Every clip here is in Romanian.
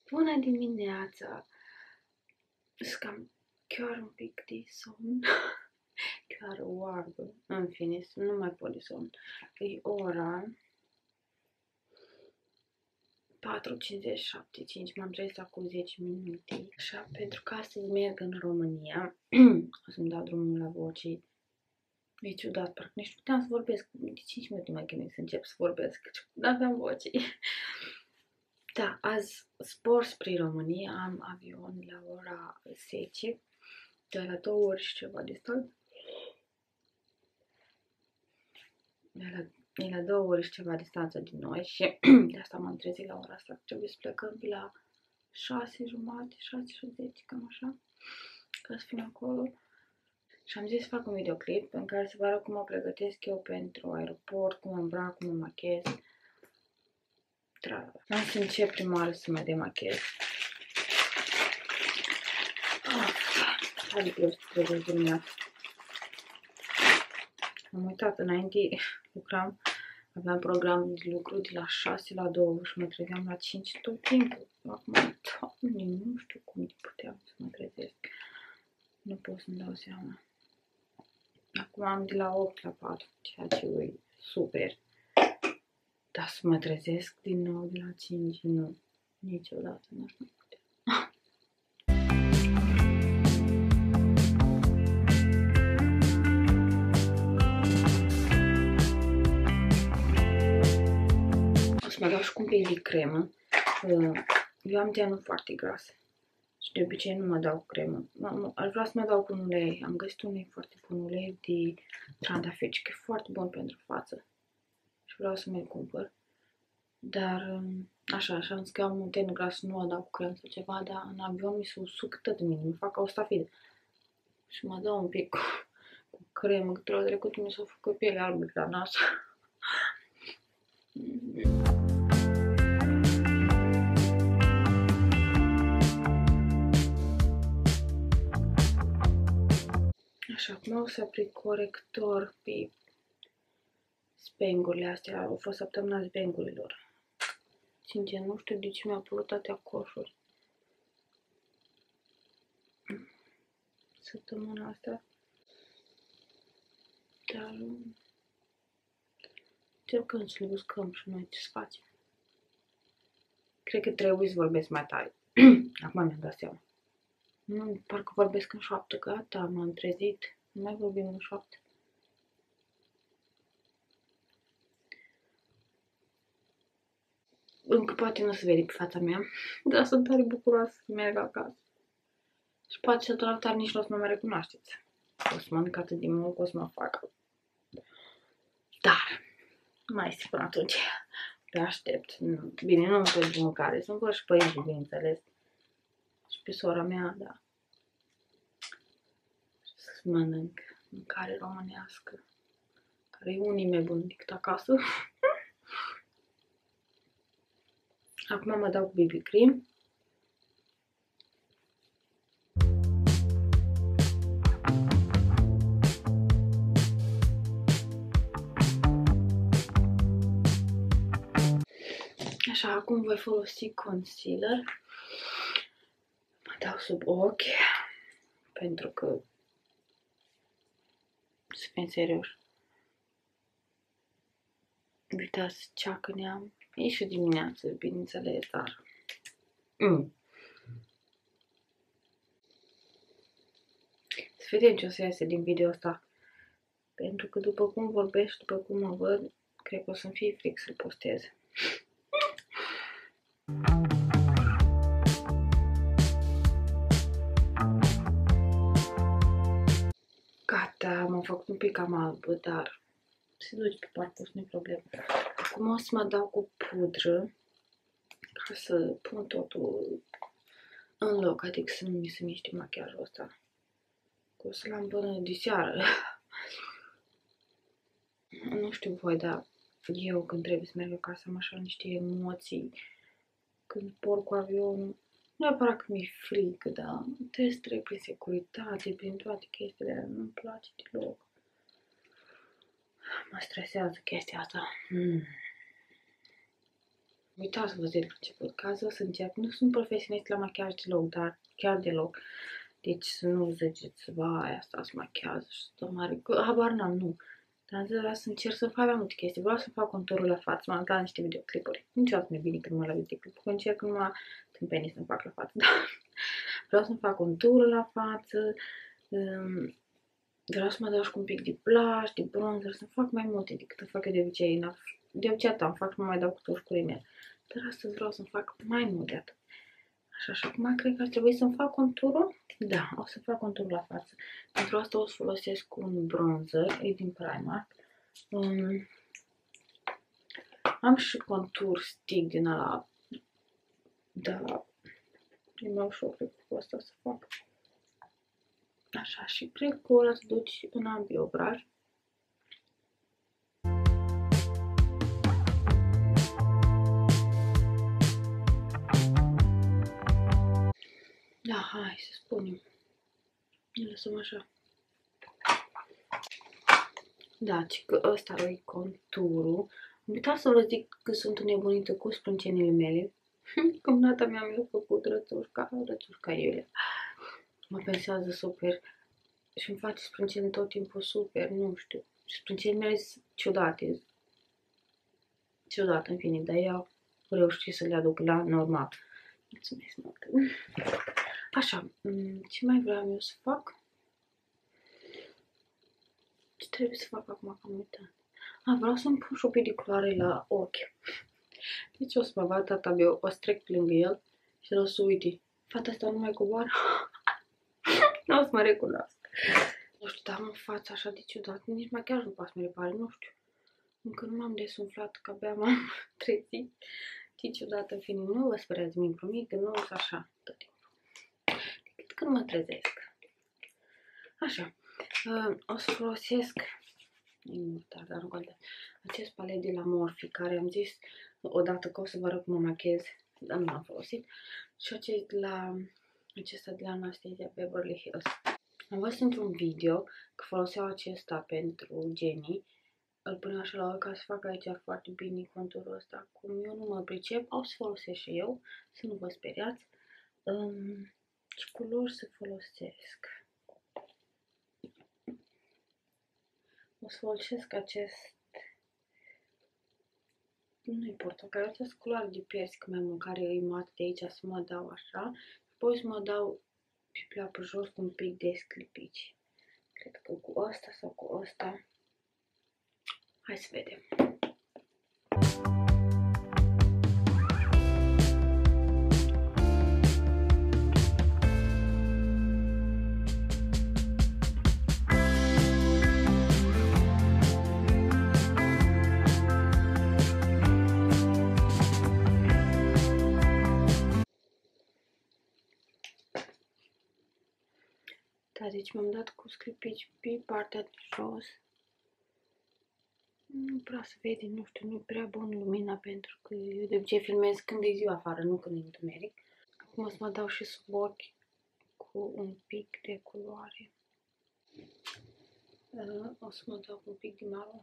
Bună dimineața! Scam chiar un pic de somn. Chiar oarbă. În fine, nu mai pot de somn. E ora 4:57. M-am trezit acum 10 minute. Așa, pentru că astăzi merg în România. O să-mi dau drumul la vocii. E ciudat, parcă nici nu puteam să vorbesc. De 5 minute mai chinuit să încep să vorbesc. Nu aveam vocii. Da, azi zbor spre România, am avion la ora 10, de la 2 ori și ceva de stat. E la 2 ori și ceva distanță din noi și de asta m-am trezit la ora asta. Trebuie să plecăm pe la 6:30, 6:10, cam așa, ca să fim acolo. Și am zis să fac un videoclip în care să vă arăt cum mă pregătesc eu pentru aeroport, cum mă îmbrac, cum mă machez. Am să încep prima oară să mă demachez. Adică eu trebuie să dimineața. Am uitat, înainte lucram, aveam program de lucru de la 6 la 2 și mă trezeam la 5 tot timpul. Acum, doamne, nu știu cum puteam să mă trezesc. Nu pot să-mi dau seama. Acum am de la 8 la 4, ceea ce e super. Dar să mă trezesc din nou de la 5, nu. Niciodată n-aș mai putea. O să mă dau și cu un pic de cremă. Eu am genul foarte gras. Și de obicei nu mă dau cremă. Aș vrea să mă dau cu un ulei. Am găsit un ulei foarte bun, ulei de trandafiri, că e foarte bun pentru față. Și vreau să mi-l cumpăr. Dar așa, îmi că am un ten gras, nu mă dau cu cremă sau ceva, dar în avion mi se usuc tot de mine, mă fac ca o stafidă. Și mă dau un pic cu cremă, că trebuie trecut mi s-a făcut pielea albă la nas. Așa, acum o să aplic corector pe spengurile astea. Au fost săptămâna spengurilor. Sincer, nu știu de ce mi-au apărut atâtea coșuri săptămâna asta. Dar încercăm să le buscăm și noi ce să facem. Cred că trebuie să vorbesc mai tare. Acum mi-am dat seama. Nu, parcă vorbesc în șoaptă, gata, m-am trezit. Nu mai vorbim în șoaptă. Încă poate nu se vede pe fața mea, dar sunt tare bucuroasă să merg acasă. Și poate să tare nici nu o să mă mai recunoașteți. O să mănânc atât de mult că o să mă fac. Dar, mai este până atunci. Te aștept. Bine, nu îmi de mâncare, sunt văd și pe ei, bineînțeles. Și pe sora mea, da. Să mănânc mâncare românească, care e unii mai bun decât acasă. Acum mă dau cu BB cream. Așa, acum voi folosi concealer. Mă dau sub ochi, pentru că, să fim serioși, uitați ceacă ne-am. E și dimineață, bineînțeles, dar... Să vedem ce o să iasă din video ăsta. Pentru că după cum vorbesc, după cum mă văd, cred că o să-mi fie fric să-l postez. Gata, m-am făcut un pic cam albă, dar se duce pe parcurs, nu-i problemă. Acum o să mă dau cu pudră ca să pun totul în loc, adică să nu mi se miște machiajul ăsta. Că o să-l am până de seară. Nu știu voi, dar eu când trebuie să merg acasă am așa niște emoții. Când porc cu avionul, nu neapărat că mi-e frică, dar trebuie să trec prin securitate, prin toate chestiile alea, nu-mi place deloc. Mă stresează chestia asta. Uitați să vă zic la început, ca să încep. Nu sunt profesionist la machiaj deloc, dar chiar deloc. Deci să nu ziceți, vai, asta se machează și să mare. Habar n-am, nu. Dar vreau să încerc să fac mai multe chestii. Vreau să fac conturul la față, m-am dat niște videoclipuri. Niciodată nu e bine când mă la videoclipuri, că încerc numai tâmpenii să-mi fac la față. Dar vreau să-mi fac conturul la față. Vreau să mă dau și cu un pic de blush, de bronzer, să fac mai multe decât fac eu de obicei. De obicei am fac, nu mai dau cu tuș cu rimel. Dar astăzi vreau să-mi fac mai mult de atât. Așa, și acum cred că ar trebui să-mi fac conturul. Da, o să fac conturul la față. Pentru asta o să folosesc un bronzer, e din Primark. Am și contur stick din ăla. Da, e mai ușor, cred că cu asta să fac. Așa, și cred că o las duci în ambii obraji. Da, hai să spunem. Ne lăsăm așa. Da, că ăsta e conturul. Am uitat să vă zic că sunt nebunită cu sprâncenile mele. Cumnata mea mi-a făcut rățușca Iulia. Mă pensează super și îmi face sprâncene tot timpul super, nu știu. Sprâncenile mele sunt ciudate. Ciudate, în fine, dar eu reușit să le aduc la normal. Mulțumesc mult. Așa, ce mai vreau eu să fac? Ce trebuie să fac acum, că am uitat? Vreau să-mi pun și o pic de culoare la ochi. Deci o să mă vadă tata meu, o să trec pe lângă el și o să uite. Fata asta nu mai coboară. Nu o să mă recunosc. Nu știu, dar am o față așa de ciudat. Nici machiajul nu poate să-mi repare, nu știu. Încă nu m-am desumflat, că abia m-am trezit. Ce ciudat, în fine, nu vă speriați, mi-mi promit că nu o să așa tot timpul. Decât când mă trezesc. Așa. O să folosesc dar nu contează. Acest palet de la Morphe, care am zis odată că o să vă arăt cum mă machez, dar nu l-am folosit. Și acesta de la Anastasia Beverly Hills. Am văzut într-un video că foloseau acesta pentru genii. Îl puneau așa la ochi ca să facă aici foarte bine conturul ăsta. Cum eu nu mă pricep, o să folosesc și eu, să nu vă speriați. Ce culori să folosesc? O să folosesc acest, nu-i portocaliu, această culoare de persic mai mult, care e mat de aici, să mă dau așa. Apoi să mă dau pe pleapă jos cu un pic de sclipici. Cred că cu ăsta sau cu ăsta. Hai să vedem. Da, deci m-am dat cu sclipici pe partea de jos. Nu prea se vede, nu știu, nu e prea bun lumina, pentru că eu de obicei filmez când e ziua afară, nu când e întuneric. Acum o să mă dau și sub ochi cu un pic de culoare. O să mă dau cu un pic de maron.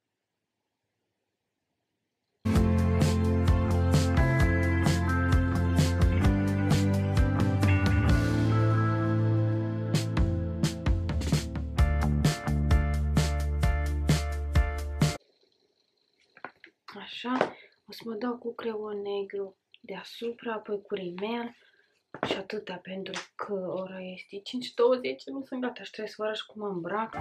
Așa, o să mă dau cu creon negru deasupra, apoi cu rimel și atâta, pentru că ora este 5:20, nu sunt gata și trebuie să vă arăt cum mă îmbrac.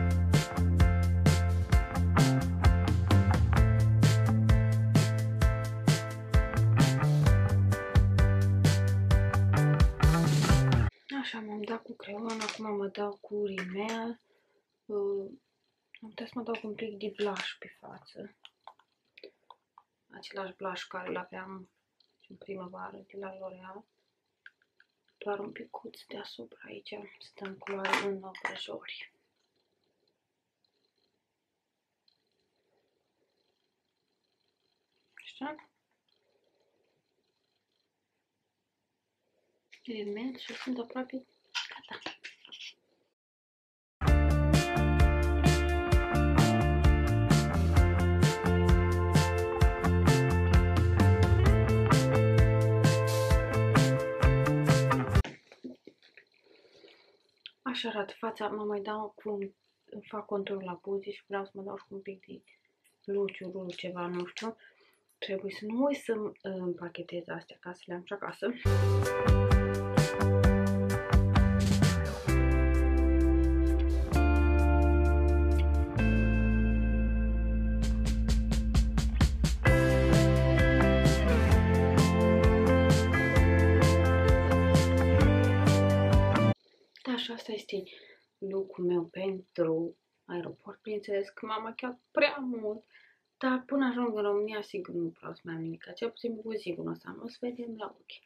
Așa, m-am dat cu creon, acum mă dau cu rimel. Am putea să mă dau cu un pic de blush pe față. Același blush care îl aveam în primăvară de la L'Oreal. Doar un picuț deasupra aici, să dăm culoare în obrăjori. Așa. Rimel și sunt aproape gata. așa arată fața, mă mai dau fac conturul la buze și vreau să mă dau și cu un pic de luciurul, ceva, nu știu. Trebuie să nu uit să împachetez astea ca să le am și acasă. Da, și asta este look-ul meu pentru aeroport. Bineînțeles că m-am machiat prea mult, dar până ajung în România sigur nu vreau să mai am nimic. Cel puțin cu sigurul ăsta. O să vedem la ochi.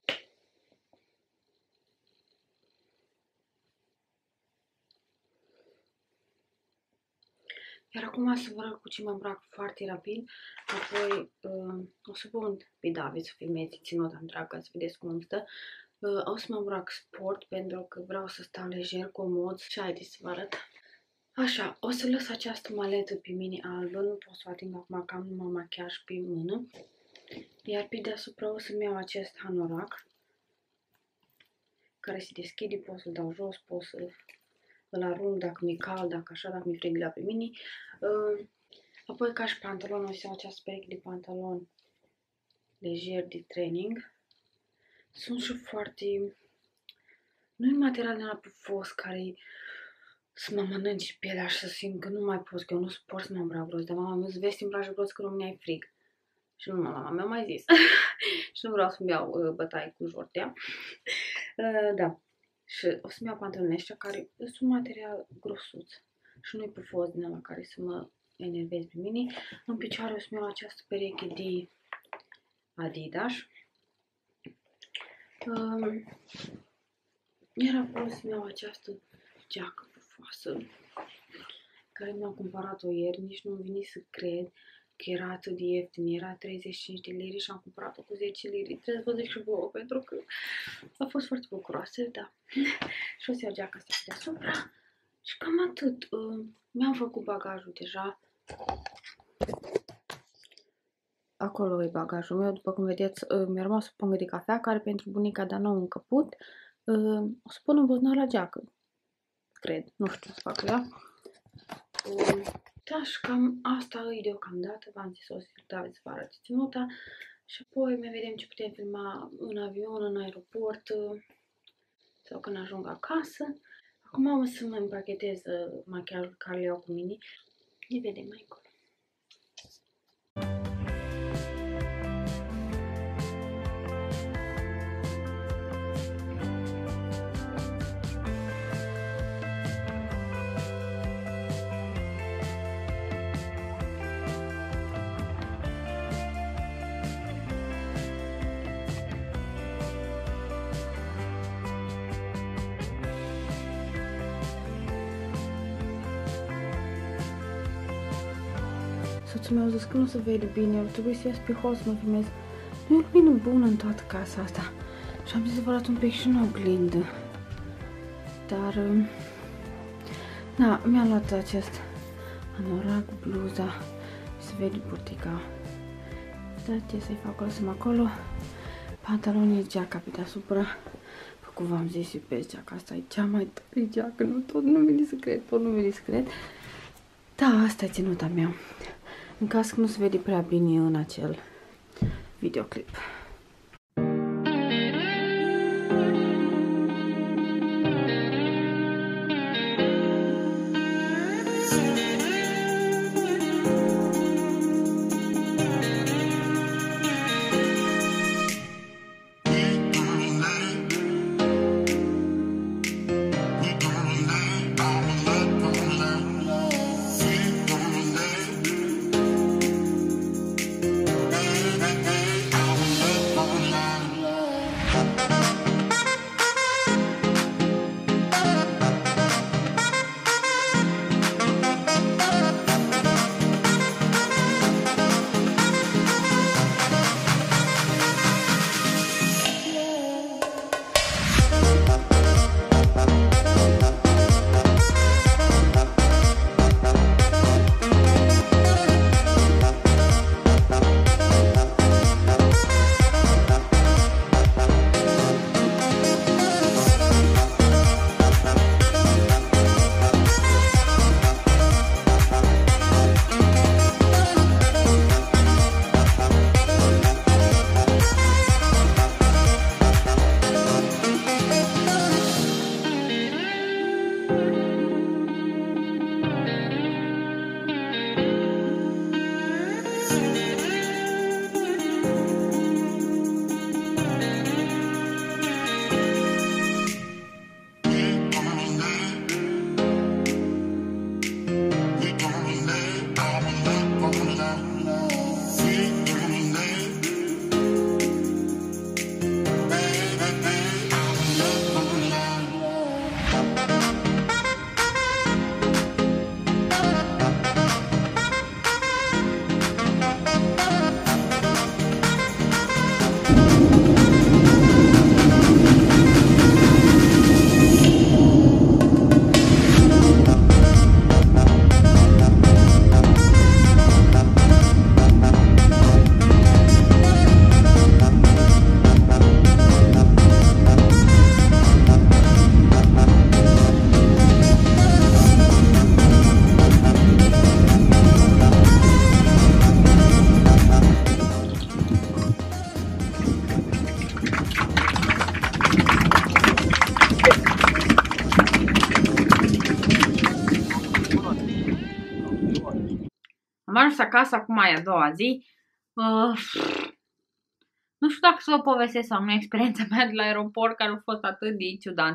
Iar acum să vă arăt cu ce mă îmbrac foarte rapid. Apoi o să pun pe David să filmeze ținuta întreagă, să vedeți cum stă. O să mă îmbrac sport pentru că vreau să stau lejer, comod și haideți să vă arăt. Așa, o să lăs această maletă pe mine albă, nu pot să o ating acum că am numai machiaj pe mână. Iar pe deasupra o să-mi iau acest hanorac care se deschide, pot să-l dau jos, pot să îl arunc dacă mi-e cald, dacă așa, dacă mi-e frig la pe mine. Apoi ca și pantalon o să iau această pereche de pantalon lejer de training. Sunt și foarte... Nu-i material de la pufos care să mă mănânci pielea și să simt că nu mai pot, că eu nu suport să mă îmbrac gros. Dar mama mea îți vesti îmbraci gros că România e frig. Și nu mama mea mai zis. Și nu vreau să-mi iau bătaie cu jortea. Da. Și o să-mi iau pantalonii ăștia care sunt material grosuț. Și nu-i pufos din ăla care să mă enervez pe mine. În picioare o să-mi iau această pereche de Adidas. Iar apoi o să-mi iau această geacă pufoasă care mi-am cumpărat-o ieri, nici nu-mi vine să cred că era atât de ieftin, era 35 de lire și am cumpărat-o cu 10 lire. Trebuie să vă zic și vouă pentru că a fost foarte bucuroasă, da. Și o să iau geaca asta deasupra și cam atât. Mi-am făcut bagajul deja. Acolo e bagajul meu, după cum vedeți, mi-a rămas o pungă de cafea care pentru bunica, dar nu am încăput. O să pun în buzunar la geacă. Cred, nu știu să fac ea. Da, și cam asta e deocamdată. V-am zis, o să să vă arăt ținuta. Și apoi mai vedem ce putem filma în avion, în aeroport sau când ajung acasă. Acum o să mă împachetez machiajul care le iau cu mine. Ne vedem mai încolo. Soțul meu a zis că nu se vede bine, ar trebui să ies pe hol să mă filmez. Nu e lumină bună în toată casa asta. Și am zis să vă arăt un pic și în oglindă. Dar, da, mi-am luat acest anorac, bluza, se vede burtica. Da, ce să-i fac, o lăsăm acolo. Pantalonii, geaca pe deasupra. Cum v-am zis, iubesc geaca asta, e cea mai tare geacă, nu, tot nu vine să cred, tot nu vine să cred. Da, asta e ținuta mea. În caz că nu se vede prea bine în acel videoclip. ajuns acasă, acum e a doua zi. Nu știu dacă să vă povestesc sau nu experiența mea de la aeroport, care a fost atât de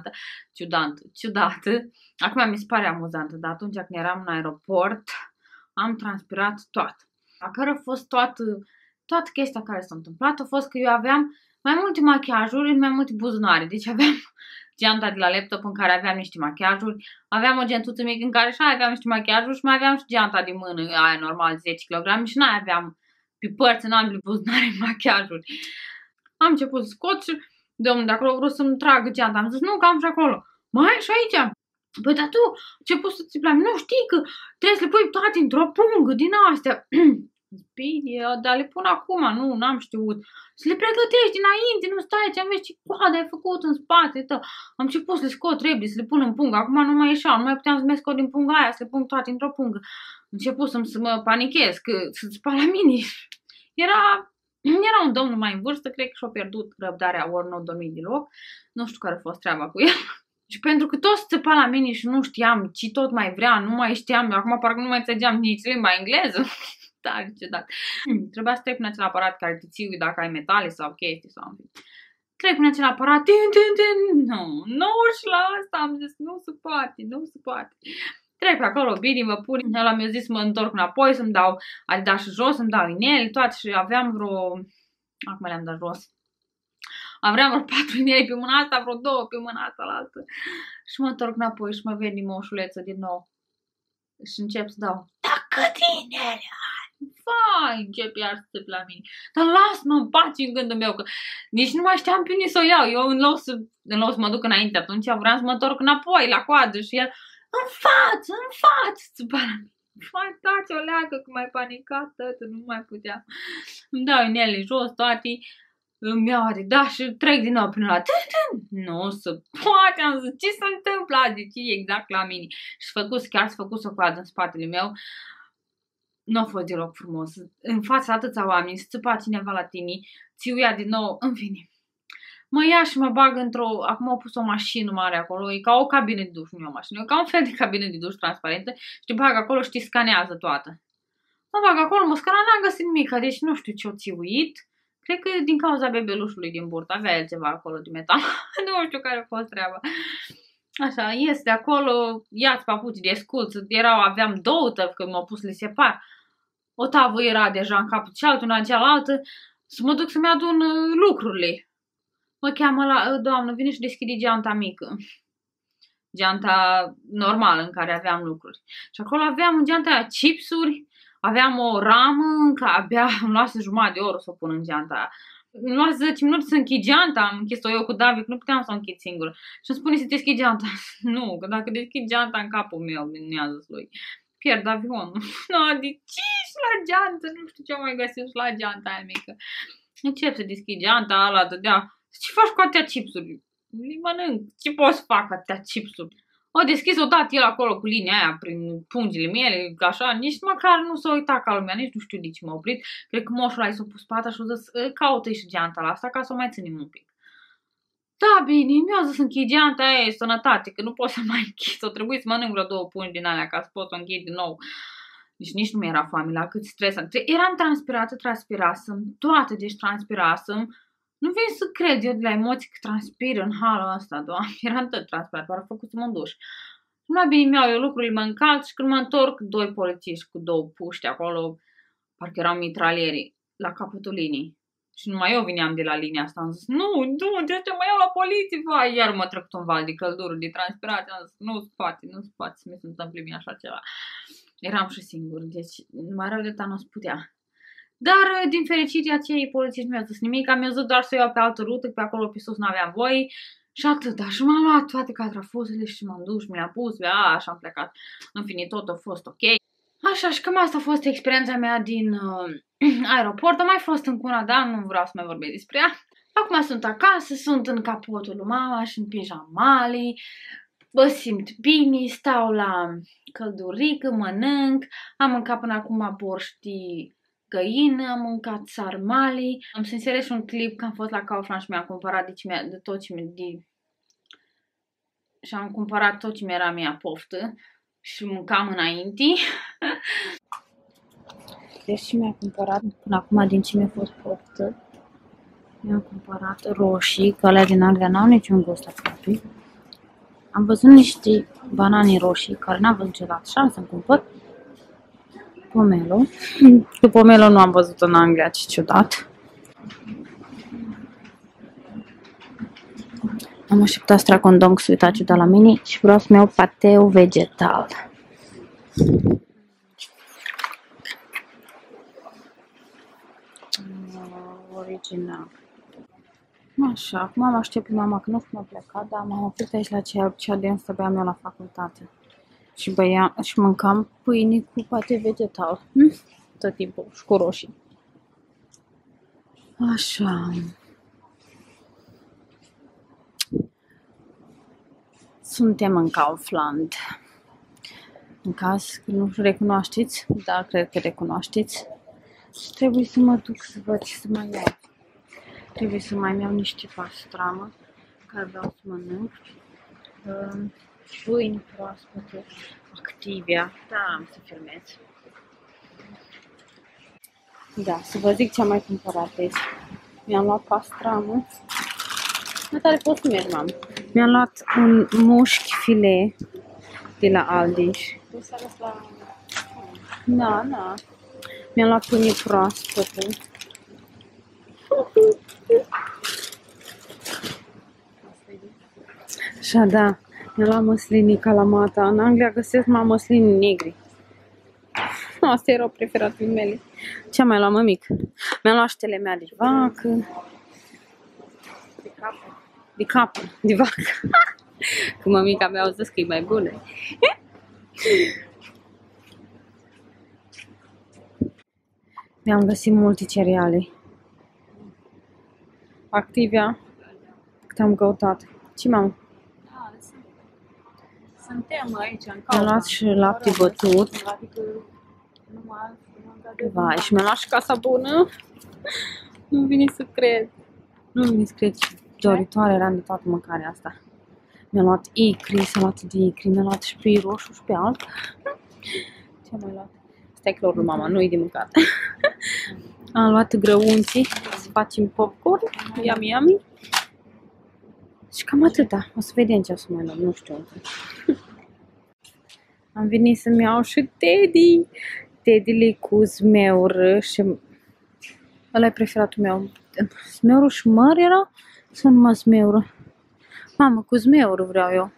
ciudată. Acum mi se pare amuzantă, dar atunci când eram în aeroport, am transpirat toată. Care a fost toată chestia care s-a întâmplat a fost că eu aveam mai multe machiajuri în mai multe buzunare. Deci aveam geanta de la laptop în care aveam niște machiajuri, aveam o gentuță mică în care și aveam niște machiajuri și mai aveam și geanta de mână, aia normal 10 kg și n-aia aveam pe părți în ambele buzunare machiajuri. Am început să scot și domnul de acolo a vrut să-mi tragă geanta. Am zis, nu, că am și acolo. Mai și aici. Păi, dar tu, ce poți să ți plami? Nu știi că trebuie să le pui toate într-o pungă din astea. Bine, dar le pun acum, nu, n-am știut. Să le pregătești dinainte, nu stai aici, vezi ce coadă ai făcut în spate tău. Am început să le scot repede, să le pun în pungă. Acum nu mai ieșeau, nu mai puteam să le scot din punga aia, să le pun toate într-o pungă. Am început să mă panichez, că să-ți spala la mine. Era un domn mai în vârstă, cred că și-a pierdut răbdarea, ori nu a dormit deloc. Nu știu care a fost treaba cu el. Și pentru că toți țăpa la mine și nu știam ce tot mai vrea, nu mai știam, acum parcă nu mai înțelegeam nici limba engleză. Da, ciudat. Trebuia să trec prin acel aparat care te țiui dacă ai metale sau chestii sau... Trec prin acel aparat, nu și la asta am zis, nu se poate. Trec pe acolo, bine, mă pun, ăla mi-a zis să mă întorc înapoi, să-mi dau Adidas jos, să-mi dau ineli, toate și aveam vreo... Acum le-am dat jos. Aveam vreo 4 ineli pe mâna asta, vreo 2 pe mâna asta la altă. Și mă întorc înapoi și mă vede moșuleță din nou. Și încep să dau, da, cât ineli ai? Vai, încep iar să se la mine. Dar las-mă în pace în gândul meu, că nici nu mai știam pe unde să o iau. Eu în loc să mă duc înainte, atunci vreau să mă întorc înapoi la coadă și el, în față, țupa la mine. Mai taci o leagă, că mai panicat, tătă, nu mai puteam. Îmi dau inele jos, toate, îmi iau Adidas și trec din nou până la nu se poate, am zis, ce se întâmplă azi, ce e exact la mine. Și chiar s-a făcut o coadă în spatele meu. Nu a fost deloc frumos. În fața atâția oameni, să țăpa cineva la tine, ți uia din nou, în fine. Mă ia și mă bag acum au pus o mașină mare acolo, e ca o cabină de duș, nu e o mașină, e ca un fel de cabină de duș transparentă și te bag acolo și te scanează toată. Mă bag acolo, mă scana, n-am găsit nimic, deci nu știu ce-o țiuit. Cred că din cauza bebelușului din burtă, avea el ceva acolo de metal, nu știu care a fost treaba. Așa, ies de acolo, ia-ți papuci de sculț, aveam 2 tăvi, că m-au pus să le separ. O tavă era deja în capul cealaltă, una în cealaltă, să mă duc să-mi adun lucrurile. Mă cheamă la doamnă, vine și deschide geanta mică. Geanta normală în care aveam lucruri. Și acolo aveam în geanta aia chipsuri, aveam o ramă în care abia îmi luase jumătate de oră să o pun în geanta aia. Îmi luase 10 minute să închid geanta, am închis-o eu cu David, nu puteam să o închid singură. Și îmi spune să deschid geanta. Nu, că dacă deschid geanta în capul meu, mi-a zis lui, pierd avionul. No, de ce și la geantă? Nu știu ce mai găsit și la geanta aia mică. Încep să deschid geanta, ala dădea. Ce faci cu atâtea chipsuri? Le mănânc. Ce poți să fac cu atâtea chipsuri? O deschis odată el acolo cu linia aia prin pungile mele, așa, nici măcar nu s-a uitat ca lumea, nici nu știu de ce m-a oprit. Cred că moșul ăla i s-a pus pata și a zis, caută-i și geanta la asta ca să o mai ținem un pic. Da, bine, mi-a zis închid geanta aia, e sănătate, că nu pot să mai închid, o trebuie să mănânc vreo 2 pungi din alea ca să pot să o închid din nou. Deci nici nu mi-era foame, la cât stres. Eram transpirasem, toate, deci transpirasem. Nu vin să cred eu de la emoții că transpir în halul ăsta, doamne, eram tot transpirat, doar a făcut să mă duș. Mai bine mi-au eu lucrurile, mă încalț și când mă întorc, 2 polițiști cu 2 puști acolo, parcă erau mitralieri, la capătul linii. Și numai eu vineam de la linia asta, am zis, nu, de ce mă iau la poliție, vai, iar mă trec un val de căldură, de transpirație, am zis, nu-ți poate să mi se întâmple bine așa ceva. Eram și singur, deci mai rău de ta nu-ți putea. Dar, din fericire, acei polițiști nu mi-au zis nimic, mi-au zis doar să iau pe altă rută, pe acolo pe sus n-aveam voie și atât. Și m-am luat toate catrafuzele și m-am dus și mi le-am pus, și am plecat. În fine, tot a fost ok. Așa, și cam asta a fost experiența mea din aeroport. A mai fost încă una, dar nu vreau să mai vorbesc despre ea. Acum sunt acasă, sunt în capotul lui mama și în pijamali. Mă simt bine, stau la căldurică, mănânc. Am mâncat până acum borș de găină, am mâncat sarmali. Am să inserez un clip că am fost la Kaufland și mi-am cumpărat și am cumpărat tot ce mi-era mie poftă și mâncam înainte. Deși mi-a cumpărat până acum din ce mi-a fost poftă. Mi-am cumpărat roșii, că alea din Anglia n-au niciun gust aproape. Am văzut niște banane roșii, care n-am văzut niciodată și am să-mi cumpăr pomelo. Că pomelo nu am văzut în Anglia, ce ciudat. Am așteptat stracondong să uita ciudat la mine și vreau să-mi iau pateu vegetal. Original. Așa, acum am aștept pe mama, că nu știu cum a plecat, dar m-am oprit aici la cea de însă beam eu la facultate. Și băiam și mâncam pâine cu pate vegetal. Tot timpul și cu roșii. Așa. Suntem în Kaufland. În caz că nu recunoașteți, dar cred că recunoașteți. Trebuie să mă duc să văd ce să mai iau. Trebuie să mai iau niște pastramă care vreau să mănânc. Pâini proaspăte, Activia. Da, am să filmez. Da, să vă zic ce am mai cumpărat aici. Mi-am luat pastramă. Mai tare pot să merg, mamă. Mi-am luat un mușchi filet de la Aldi. Da, da. Mi-am luat pâine proaspătă. Așa, da. Mi-am luat măslinii Kalamata. În Anglia găsesc mai măslini negri. Astea erau preferatele mele. Ce-am mai luat, mămic? Mi-am luat ștele mea de vacă. De capă. De vacă. Că mămica mea au zis că e mai bună. Mi-am găsit multe cereale. Activia. Cât am căutat. Ce m-am? Suntem aici în Mi-am luat și lapte bătut. Vai, și mi-am luat și casa bună. Nu vine să cred. Nu vine să cred. Doritoare eram de toată mâncarea asta. Mi-am luat icri, salată de icri, mi-am luat și pe roșu și pe alb. Ce-am mai luat? Stai clorul, mama, nu-i de mâncat. Am luat grăunții să facem popcorn. Yummy, yummy. Și cam atâta. O să vedem ce o să mai luăm, nu știu încă. Am venit să-mi iau și Teddy. Teddy-le cu zmeură și... Ăla e preferatul meu. Zmeură și măr era? Sau numai zmeură? Mamă, cu zmeură vreau eu.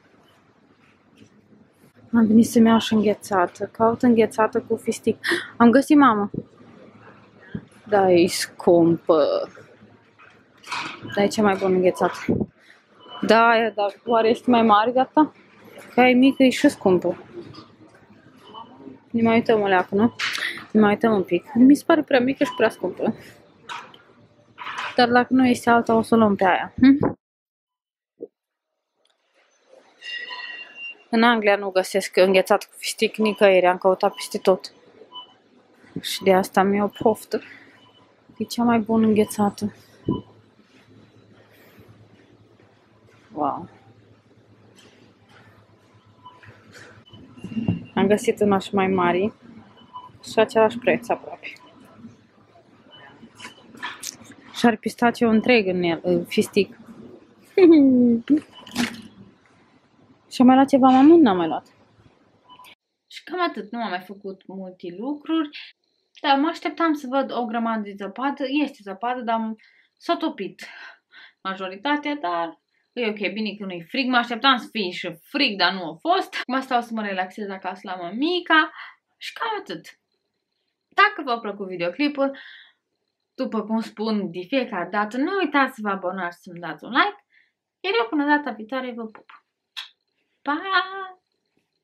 Am venit să-mi iau și înghețată. Caut înghețată cu fistic. Am găsit, mamă. Da, e scumpă. Dar e cea mai bună înghețată. Da, dar oare este mai mare de asta? Că e mică, e și scumpă. Ne mai uităm o leacă, nu? Ne mai uităm un pic. Mi se pare prea mică și prea scumpă. Dar dacă nu este alta, o să o luăm pe aia. În Anglia nu găsesc înghețat cu fistic nicăieri, am căutat peste tot. Și de asta mi-e o poftă. E cea mai bună înghețată. Wow. Am găsit una și mai mari și același preț aproape. Și are pistaciu întreg în el, fistic. Și am mai luat ceva, mamă? N-am mai luat. Și cam atât, nu am mai făcut multe lucruri. Dar mă așteptam să văd o grămadă de zăpadă. Este zăpadă, dar s-a topit majoritatea, dar e ok, bine că nu-i frig. Mă așteptam să fie și frig, dar nu a fost. Acum stau să mă relaxez acasă la mămica și cam atât. Dacă v-a plăcut videoclipul, după cum spun de fiecare dată, nu uitați să vă abonați și să-mi dați un like. Iar eu până data viitoare vă pup. Pa!